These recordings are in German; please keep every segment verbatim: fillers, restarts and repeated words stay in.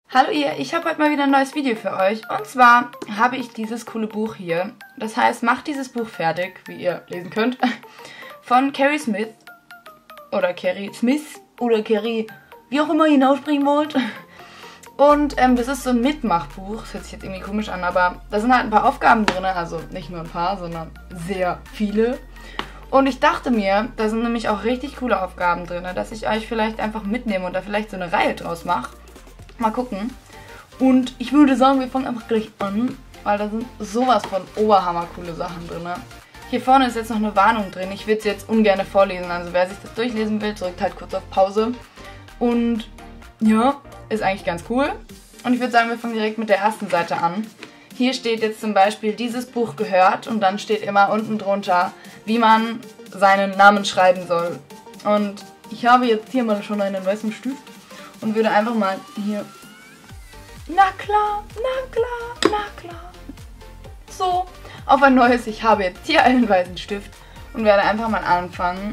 Hallo ihr, ich habe heute mal wieder ein neues Video für euch. Und zwar habe ich dieses coole Buch hier. Das heißt, macht dieses Buch fertig, wie ihr lesen könnt, von Carrie Smith. Oder Carrie Smith. Oder Carrie, wie auch immer ihr ihn aussprechen wollt. Und ähm, das ist so ein Mitmachbuch. Das hört sich jetzt irgendwie komisch an, aber da sind halt ein paar Aufgaben drin. Also nicht nur ein paar, sondern sehr viele. Und ich dachte mir, da sind nämlich auch richtig coole Aufgaben drin, dass ich euch vielleicht einfach mitnehme und da vielleicht so eine Reihe draus mache. Mal gucken. Und ich würde sagen, wir fangen einfach gleich an, weil da sind sowas von oberhammer coole Sachen drin. Hier vorne ist jetzt noch eine Warnung drin. Ich würde sie jetzt ungern vorlesen. Also wer sich das durchlesen will, drückt halt kurz auf Pause. Und ja, ist eigentlich ganz cool. Und ich würde sagen, wir fangen direkt mit der ersten Seite an. Hier steht jetzt zum Beispiel, dieses Buch gehört. Und dann steht immer unten drunter, wie man seinen Namen schreiben soll. Und ich habe jetzt hier mal schon einen weißen Stift. Und würde einfach mal hier, na klar, na klar, na klar, so, auf ein neues, ich habe jetzt hier einen weißen Stift und werde einfach mal anfangen.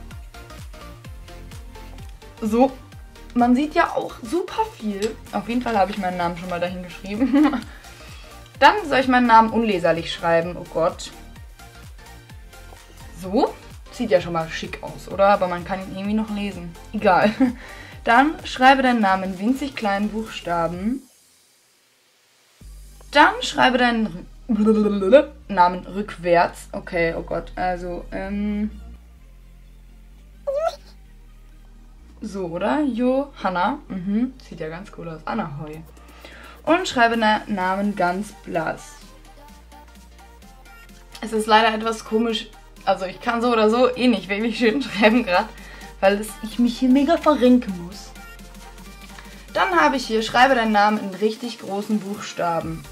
So, man sieht ja auch super viel. Auf jeden Fall habe ich meinen Namen schon mal dahin geschrieben. Dann soll ich meinen Namen unleserlich schreiben, oh Gott. So, sieht ja schon mal schick aus, oder? Aber man kann ihn irgendwie noch lesen. Egal. Dann schreibe deinen Namen in winzig kleinen Buchstaben. Dann schreibe deinen Namen rückwärts. Okay, oh Gott, also, ähm... so, oder? Johanna. Mhm, sieht ja ganz cool aus. Anna Heu. Und schreibe deinen Namen ganz blass. Es ist leider etwas komisch. Also ich kann so oder so eh nicht wirklich schön schreiben gerade, weil es, ich mich hier mega verrenken muss. Dann habe ich hier, schreibe deinen Namen in richtig großen Buchstaben.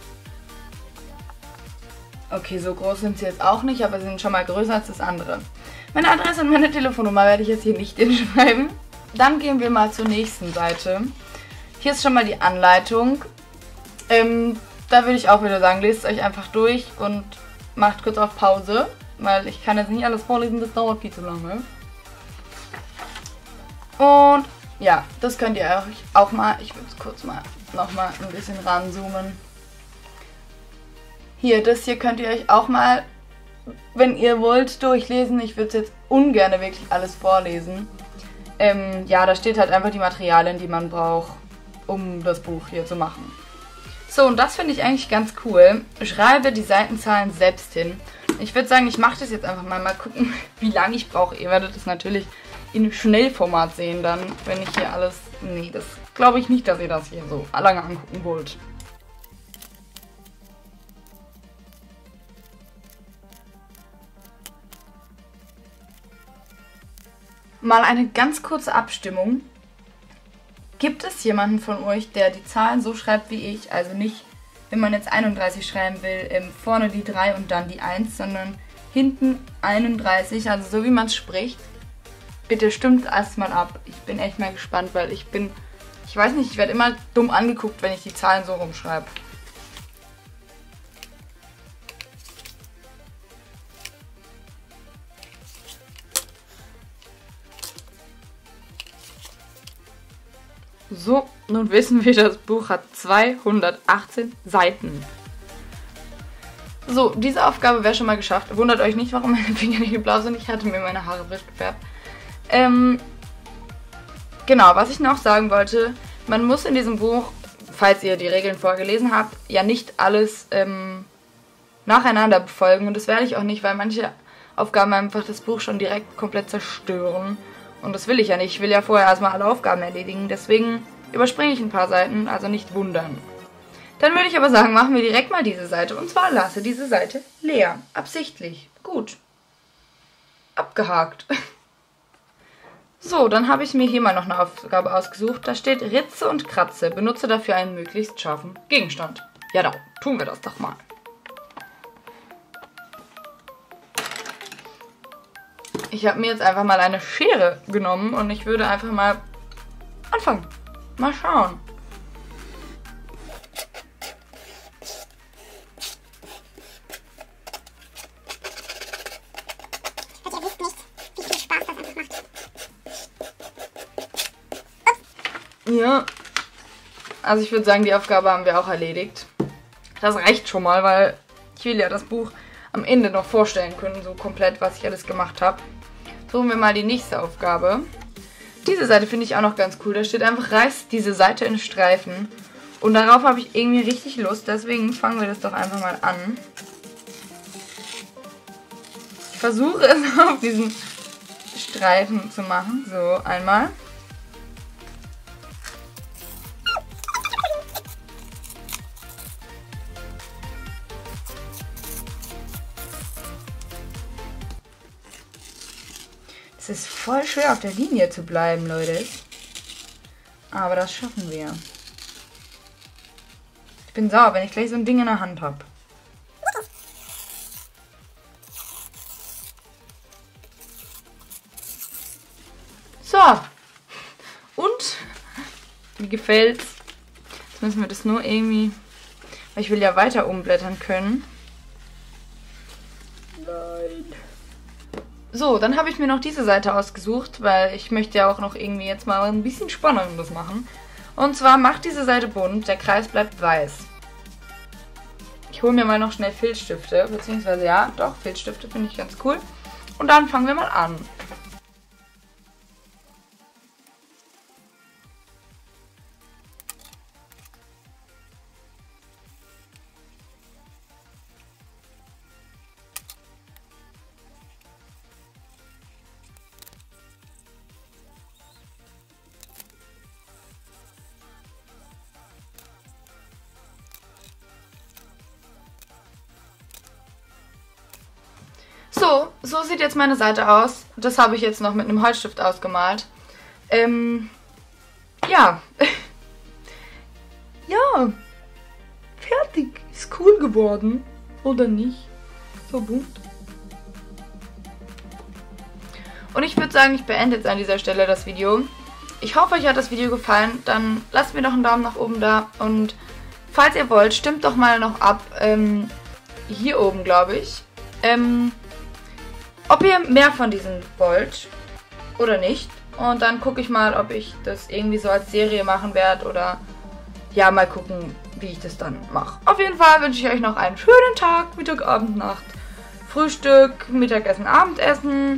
Okay, so groß sind sie jetzt auch nicht, aber sie sind schon mal größer als das andere. Meine Adresse und meine Telefonnummer werde ich jetzt hier nicht hinschreiben. Dann gehen wir mal zur nächsten Seite. Hier ist schon mal die Anleitung. Ähm, da würde ich auch wieder sagen, lest es euch einfach durch und macht kurz auf Pause, weil ich kann jetzt nicht alles vorlesen, das dauert viel zu lange. Und ja, das könnt ihr euch auch mal, ich würde es kurz mal nochmal ein bisschen ranzoomen. Hier, das hier könnt ihr euch auch mal, wenn ihr wollt, durchlesen. Ich würde es jetzt ungern wirklich alles vorlesen. Ähm, ja, da steht halt einfach die Materialien, die man braucht, um das Buch hier zu machen. So, und das finde ich eigentlich ganz cool. Schreibe die Seitenzahlen selbst hin. Ich würde sagen, ich mache das jetzt einfach mal, mal gucken, wie lange ich brauche. Ihr werdet es natürlich in Schnellformat sehen dann, wenn ich hier alles... Nee, das glaube ich nicht, dass ihr das hier so lange angucken wollt. Mal eine ganz kurze Abstimmung. Gibt es jemanden von euch, der die Zahlen so schreibt wie ich? Also nicht, wenn man jetzt einunddreißig schreiben will, ähm, vorne die drei und dann die eins, sondern hinten einunddreißig, also so wie man es spricht. Bitte stimmt erstmal ab. Ich bin echt mal gespannt, weil ich bin, ich weiß nicht, ich werde immer dumm angeguckt, wenn ich die Zahlen so rumschreibe. So, nun wissen wir, das Buch hat zweihundertachtzehn Seiten. So, diese Aufgabe wäre schon mal geschafft. Wundert euch nicht, warum meine Finger nicht blau sind. Ich hatte mir meine Haare frisch gefärbt. Ähm, genau, was ich noch sagen wollte, man muss in diesem Buch, falls ihr die Regeln vorgelesen habt, ja nicht alles ähm, nacheinander befolgen. Und das werde ich auch nicht, weil manche Aufgaben einfach das Buch schon direkt komplett zerstören. Und das will ich ja nicht. Ich will ja vorher erstmal alle Aufgaben erledigen. Deswegen überspringe ich ein paar Seiten, also nicht wundern. Dann würde ich aber sagen, machen wir direkt mal diese Seite. Und zwar lasse diese Seite leer. Absichtlich. Gut. Abgehakt. So, dann habe ich mir hier mal noch eine Aufgabe ausgesucht. Da steht Ritze und Kratze. Benutze dafür einen möglichst scharfen Gegenstand. Ja, da tun wir das doch mal. Ich habe mir jetzt einfach mal eine Schere genommen und ich würde einfach mal anfangen. Mal schauen. Und ihr wisst nicht, wie viel Spaß das einfach macht. Ja. Also ich würde sagen, die Aufgabe haben wir auch erledigt. Das reicht schon mal, weil ich will ja das Buch am Ende noch vorstellen können, so komplett, was ich alles gemacht habe. Suchen wir mal die nächste Aufgabe. Diese Seite finde ich auch noch ganz cool. Da steht einfach, reißt diese Seite in Streifen. Und darauf habe ich irgendwie richtig Lust. Deswegen fangen wir das doch einfach mal an. Ich versuche es auf diesen Streifen zu machen. So, einmal. Es ist voll schwer, auf der Linie zu bleiben, Leute. Aber das schaffen wir. Ich bin sauer, wenn ich gleich so ein Ding in der Hand habe. So. Und? Wie gefällt's? Jetzt müssen wir das nur irgendwie... Weil ich will ja weiter umblättern können. Nein. So, dann habe ich mir noch diese Seite ausgesucht, weil ich möchte ja auch noch irgendwie jetzt mal ein bisschen Spannendes machen. Und zwar macht diese Seite bunt, der Kreis bleibt weiß. Ich hole mir mal noch schnell Filzstifte, beziehungsweise ja, doch, Filzstifte finde ich ganz cool. Und dann fangen wir mal an. So, so sieht jetzt meine Seite aus. Das habe ich jetzt noch mit einem Holzstift ausgemalt. Ähm, ja. Ja. Fertig. Ist cool geworden. Oder nicht? So bunt. Und ich würde sagen, ich beende jetzt an dieser Stelle das Video. Ich hoffe, euch hat das Video gefallen. Dann lasst mir doch einen Daumen nach oben da. Und falls ihr wollt, stimmt doch mal noch ab. Ähm, hier oben, glaube ich. Ähm... Ob ihr mehr von diesen wollt oder nicht. Und dann gucke ich mal, ob ich das irgendwie so als Serie machen werde oder ja, mal gucken, wie ich das dann mache. Auf jeden Fall wünsche ich euch noch einen schönen Tag, Mittag, Abend, Nacht, Frühstück, Mittagessen, Abendessen,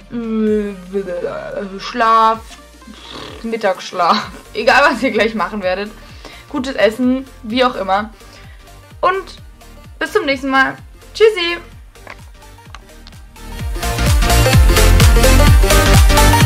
Schlaf, Mittagsschlaf, egal was ihr gleich machen werdet. Gutes Essen, wie auch immer. Und bis zum nächsten Mal. Tschüssi!